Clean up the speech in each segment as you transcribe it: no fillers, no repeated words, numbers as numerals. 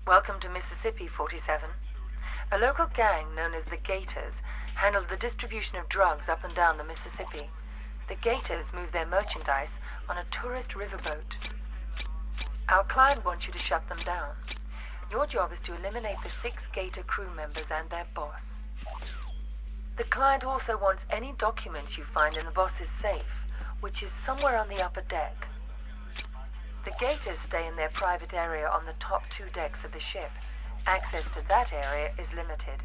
Welcome to Mississippi, 47. A local gang known as the Gators handled the distribution of drugs up and down the Mississippi. The Gators move their merchandise on a tourist riverboat. Our client wants you to shut them down. Your job is to eliminate the 6 Gator crew members and their boss. The client also wants any documents you find in the boss's safe, which is somewhere on the upper deck. The Gators stay in their private area on the top 2 decks of the ship. Access to that area is limited.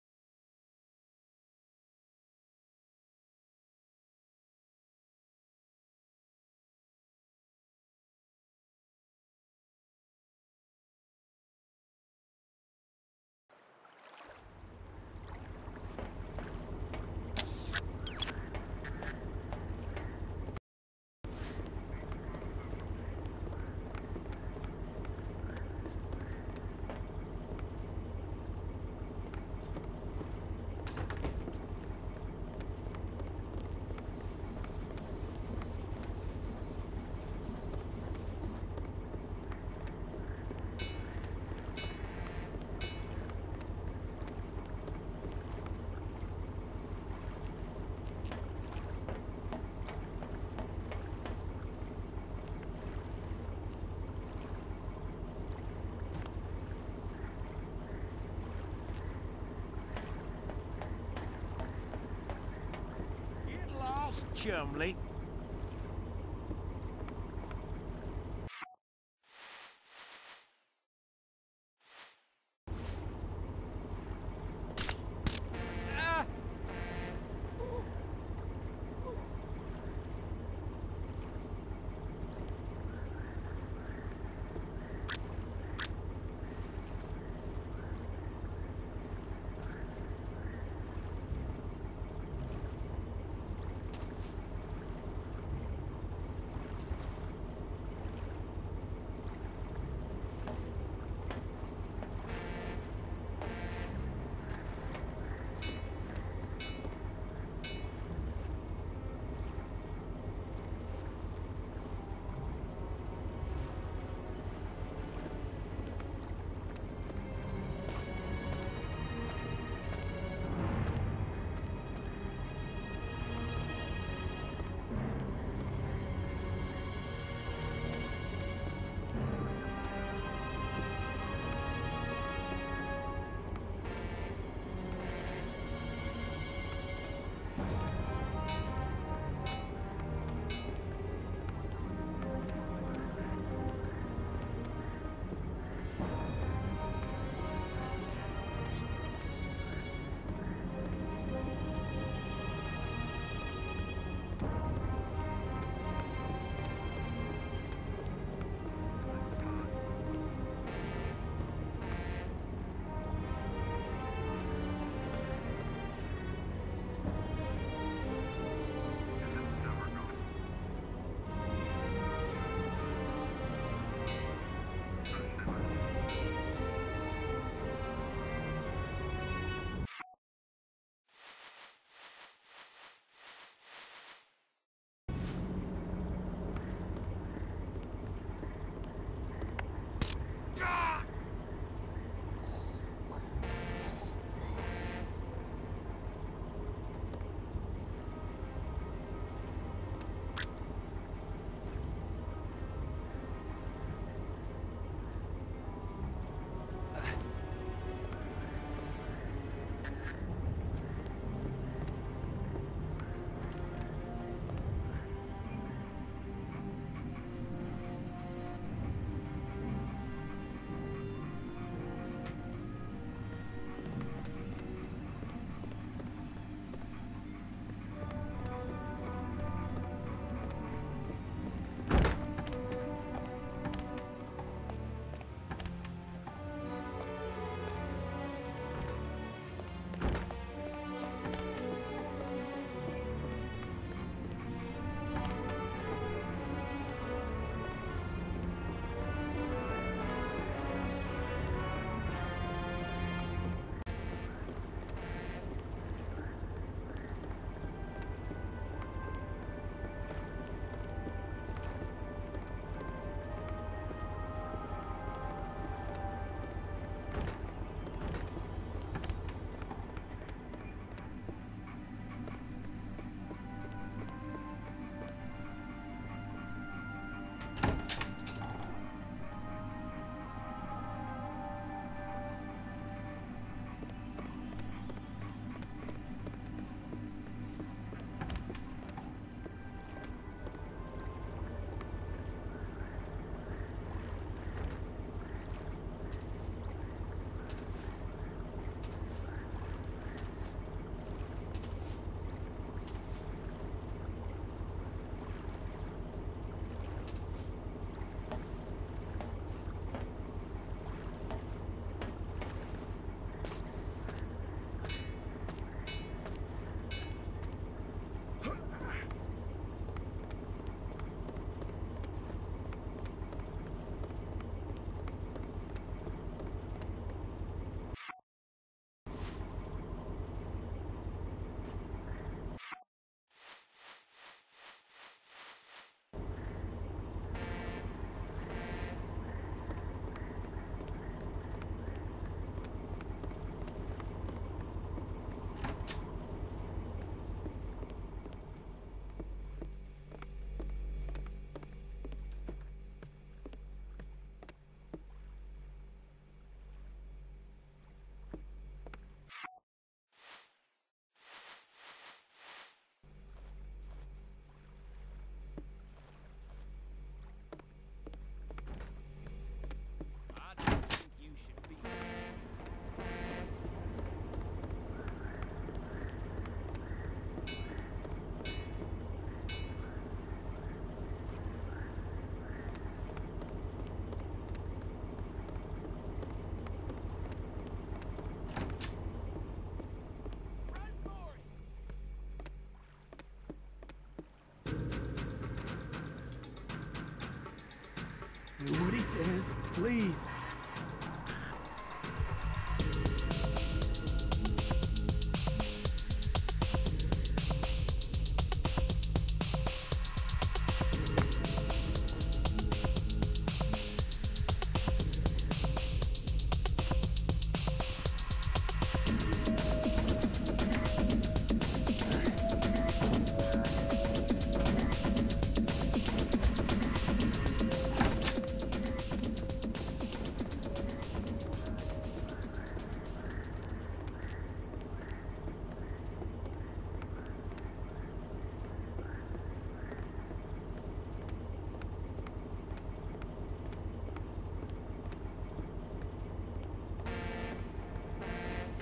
Chumley.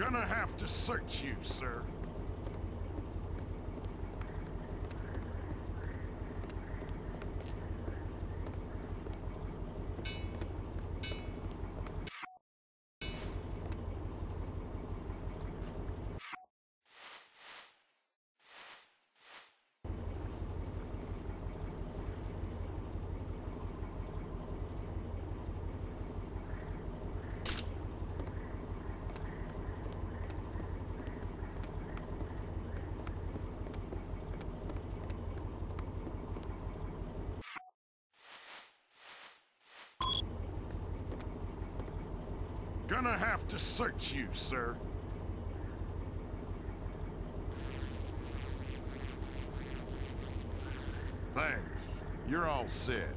Gonna have to search you, sir. Gonna have to search you, sir. Thanks. You're all set.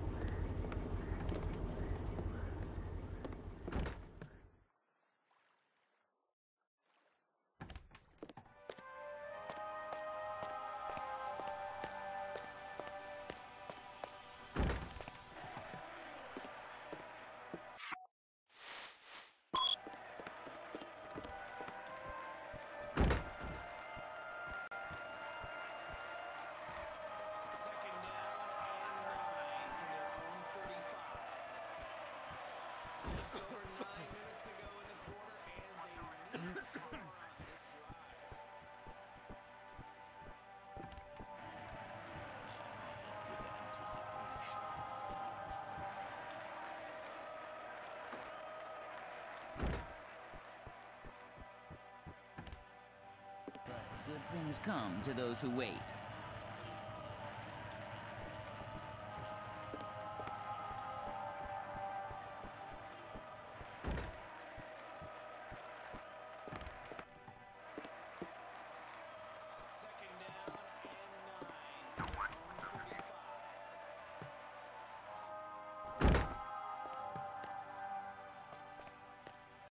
Good things come to those who wait.